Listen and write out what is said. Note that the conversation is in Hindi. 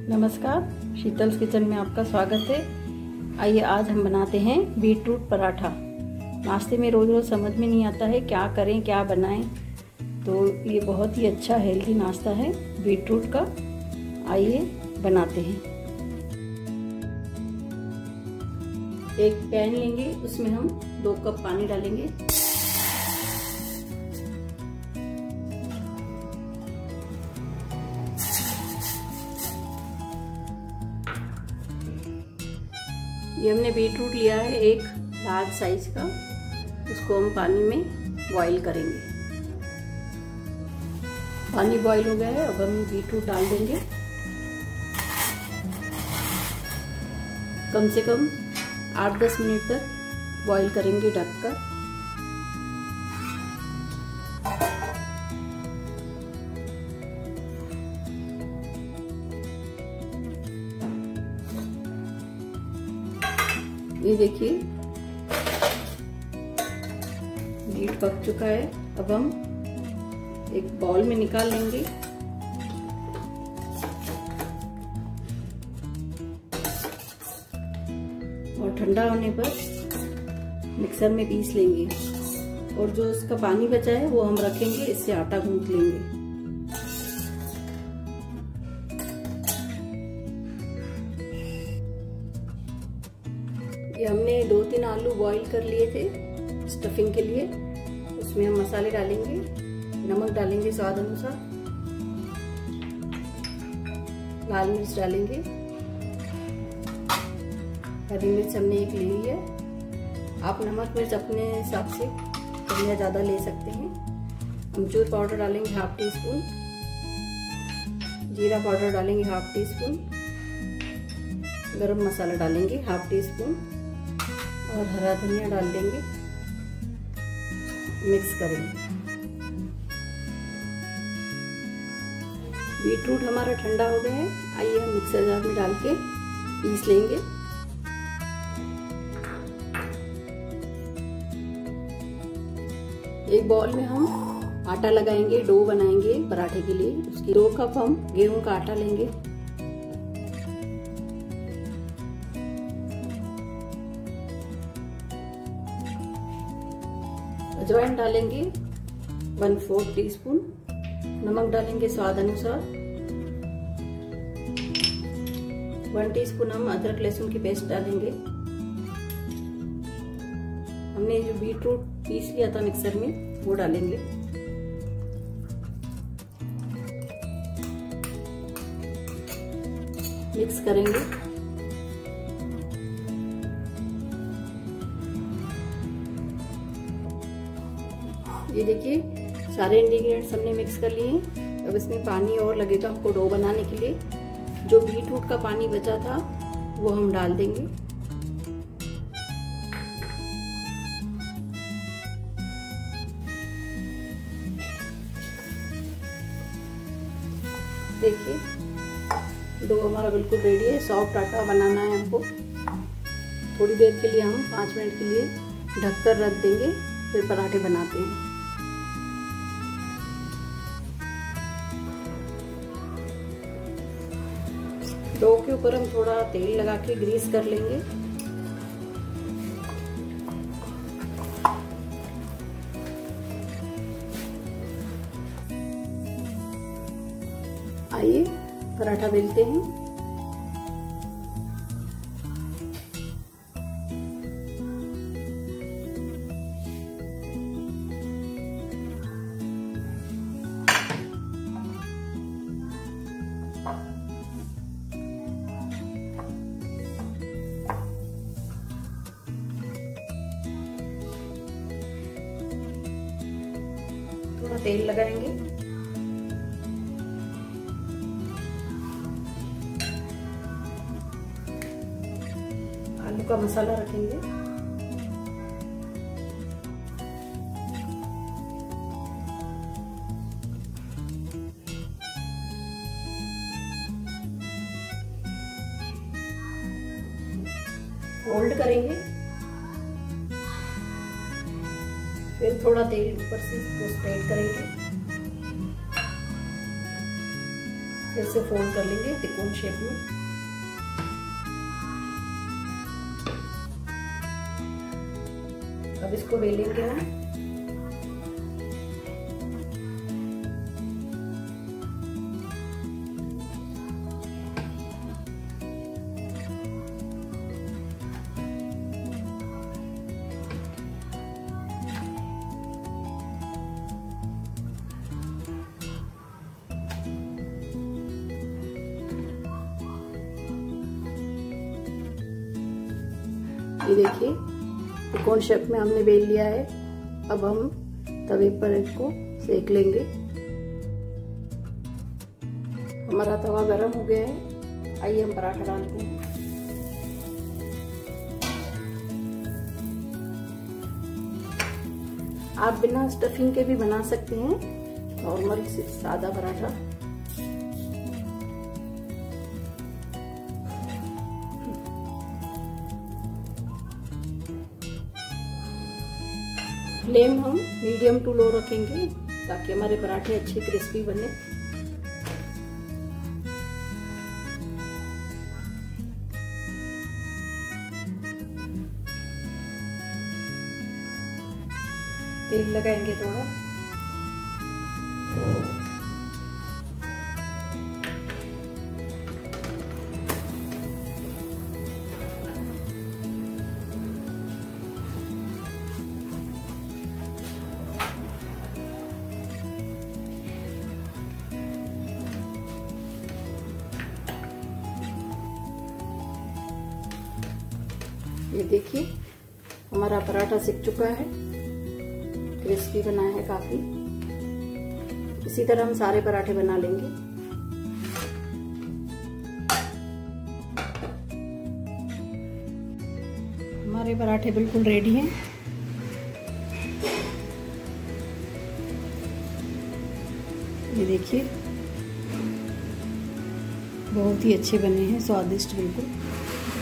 नमस्कार, शीतल्स किचन में आपका स्वागत है। आइए आज हम बनाते हैं बीटरूट पराठा। नाश्ते में रोज़ रोज़ समझ में नहीं आता है क्या करें क्या बनाएं, तो ये बहुत ही अच्छा हेल्दी नाश्ता है बीटरूट का। आइए बनाते हैं। एक पैन लेंगे, उसमें हम 2 कप पानी डालेंगे। ये हमने बीटरूट लिया है एक लार्ज साइज का, उसको हम पानी में बॉईल करेंगे। पानी बॉईल हो गया है, अब हम बीटरूट डाल देंगे। कम से कम 8-10 मिनट तक बॉईल करेंगे ढककर। ये देखिए बीट पक चुका है। अब हम एक बाउल में निकाल लेंगे और ठंडा होने पर मिक्सर में पीस लेंगे। और जो उसका पानी बचा है वो हम रखेंगे, इससे आटा गूंथ लेंगे। ये हमने 2-3 आलू बॉईल कर लिए थे स्टफिंग के लिए। उसमें हम मसाले डालेंगे, नमक डालेंगे स्वाद अनुसार, लाल मिर्च डालेंगे, हरी मिर्च हमने एक ले ली है। आप नमक मिर्च अपने हिसाब से कम या ज़्यादा ले सकते हैं। अमचूर पाउडर डालेंगे 1/2 टीस्पून, जीरा पाउडर डालेंगे 1/2 टीस्पून, गरम मसाला डालेंगे 1/2 टीस्पून और हरा धनिया डाल देंगे। मिक्स करेंगे। बीटरूट हमारा ठंडा हो गया है। आइए हम मिक्सर जार में डाल के पीस लेंगे। एक बाउल में हम आटा लगाएंगे, डो बनाएंगे पराठे के लिए। उसकी 2 कप हम गेहूं का आटा लेंगे। अजवाइन डालेंगे 1/4 टीस्पून, नमक डालेंगे स्वाद अनुसार, 1 टीस्पून हम अदरक लहसुन की पेस्ट डालेंगे। हमने जो बीटरूट पीस लिया था मिक्सर में वो डालेंगे। मिक्स करेंगे। ये देखिए सारे इंग्रेडिएंट्स हमने मिक्स कर लिए हैं। अब इसमें पानी और लगेगा हमको डो बनाने के लिए। जो बीटरूट का पानी बचा था वो हम डाल देंगे। देखिए डो हमारा बिल्कुल रेडी है। सॉफ्ट आटा बनाना है हमको। थोड़ी देर के लिए हम 5 मिनट के लिए ढककर रख देंगे, फिर पराठे बनाते हैं। डो के ऊपर हम थोड़ा तेल लगा के ग्रीस कर लेंगे। आइए पराठा बेलते हैं। थोड़ा तेल लगाएंगे। आलू का मसाला रखेंगे। फोल्ड करेंगे, फिर थोड़ा तेल ऊपर से इसको स्प्रेड करेंगे। फिर से फोल्ड कर लेंगे त्रिकोण शेप में। अब इसको बेलेंगे हम। ये देखिए त्रिकोण शेप में हमने बेल लिया है। अब हम तवे पर इसको सेक लेंगे। हमारा तवा गरम हो गया है। आइए हम पराठा डालते हैं। आप बिना स्टफिंग के भी बना सकते हैं, नॉर्मल सादा पराठा। फ्लेम हम मीडियम टू लो रखेंगे ताकि हमारे पराठे अच्छे क्रिस्पी बने। तेल लगाएंगे थोड़ा। ये देखिए हमारा पराठा सिक चुका है, क्रिस्पी बना है काफी। इसी तरह हम सारे पराठे बना लेंगे। हमारे पराठे बिल्कुल रेडी हैं। ये देखिए बहुत ही अच्छे बने हैं, स्वादिष्ट बिल्कुल।